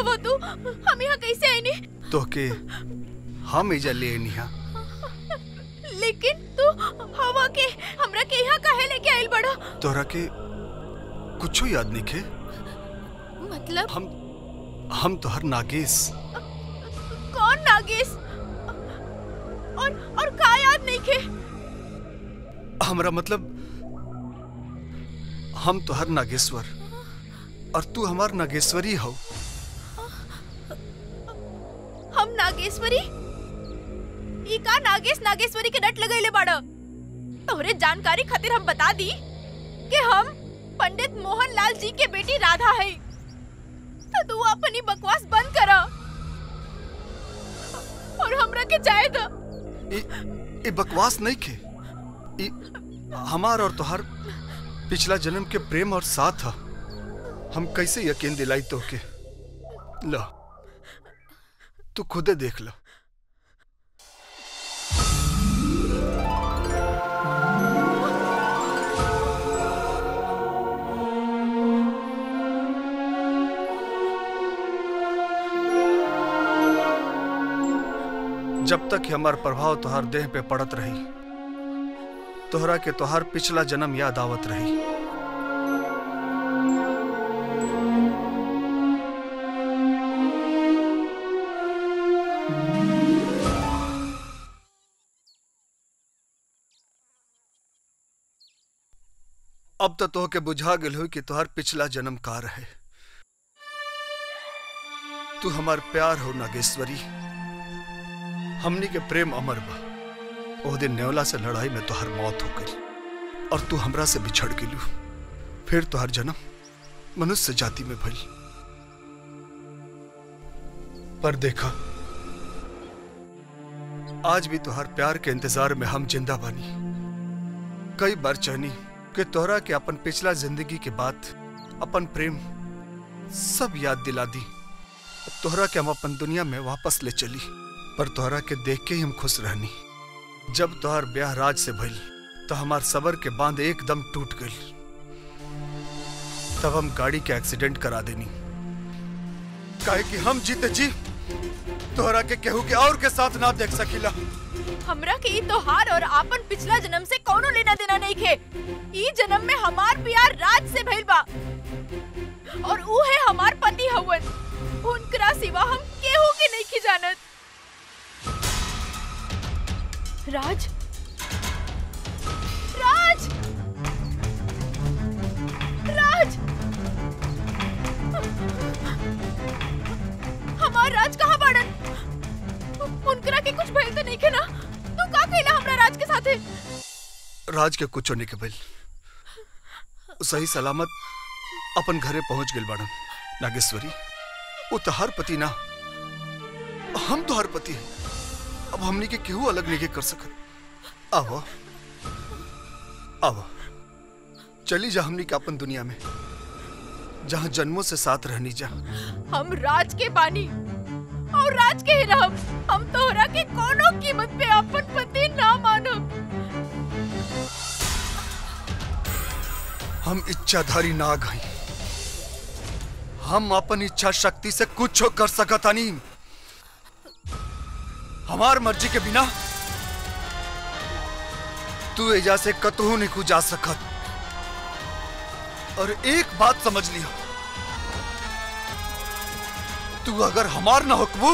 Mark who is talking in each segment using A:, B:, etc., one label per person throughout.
A: हवा तू? हम यहाँ कैसे आईनी?
B: तो के हम इजा ले निहा।
A: लेकिन तू हवा के हमरा के यहाँ काहे लेके आइल बड़ा?
B: तोरा के कुछ याद नहीं खे?
A: मतलब
B: हम तो हर नागेश।
A: कौन नागेश? और का याद नहीं खे?
B: हमरा मतलब हम तो हर नागेश्वर और तू हमार नागेश्वरी हो।
A: हम नागेश्वरी? ई का नागेश नागेश्वरी के डट लगैले बाड़ा? तोहरे जानकारी खातिर हम बता दी कि हम पंडित मोहन लाल जी के बेटी राधा है। तो तू अपनी बकवास बंद करा और हमरा के जाए दो।
B: ये बकवास नहीं खे। हमार और तोहर पिछला जन्म के प्रेम और साथ है। हम कैसे यकीन दिलाई तो के? लो तू खुदे देख लो। जब तक हमार प्रभाव तोहर देह पे पड़त रही, तोहरा के तोहर पिछला जन्म याद आवत रही। अब तो तोहके बुझा गेल हो कि तोहर पिछला जन्म का रहे। तू हमार प्यार हो नागेश्वरी। हमनी के प्रेम अमर बा। ओ दिन नेवला से लड़ाई में तोहर मौत हो गई और तू हमरा से बिछड़ गेलू। फिर तोहर जन्म मनुष्य जाति में भइल। पर देखा, आज भी तोहर प्यार के इंतजार में हम जिंदा बानी। कई बार चाहनी कि तोहरा के अपन पिछला जिंदगी के बात, अपन प्रेम सब याद दिला दी। तोहरा के हम अपन दुनिया में वापस ले चली। पर तोहरा के देख के ही हम खुश रहनी। जब तोहर ब्याह राज से भइल तो हमार सबर के बांध एकदम टूट गई। तब हम गाड़ी के एक्सीडेंट करा देनी। काहे कि हम जीते जी तोहरा के केहू के और के साथ ना देख सकीला।
A: हमरा के ई तोहार और आपन पिछला जन्म से कोनो लेना देना नहीं खे। ई जन्म में हमार प्यार राज से भइल बा और ऊ है हमार पति हवन। उनकरा सिवा हम केहू के नहीं की जानत। राज, राज, राज, हमार राज कहाँ बाड़न? उनकरा के कुछ भइल तो नहीं के ना? तू का कहला हमरा राज के साथे?
B: राज के कुछ होने के भइल। सही सलामत अपन घरे पहुंच गेल बाड़न। नागेश्वरी, वो तोहर पति ना, हम तोहर पति है। अब हमनी के केहू अलग नहीं कर सकत। आओ आओ चली जा हमनी के अपन दुनिया में, जहां जन्मों से साथ रहनी जा।
A: हम राज के बानी और राज के ही रहब। हम तोहरा के कोनो कीमत पे अपन पति ना मानब।
B: हम इच्छाधारी नाग हई। हम अपन इच्छा शक्ति से कुछ कर सकता नहीं। हमार मर्जी के बिना तू एजा से कतहू नहीं को जा सकत। और एक बात समझ लिया, तू अगर हमार ना होकबू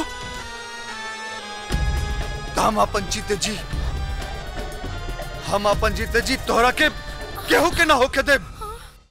B: तो हम अपन जीते जी तोहरा के केहू के ना होके दे।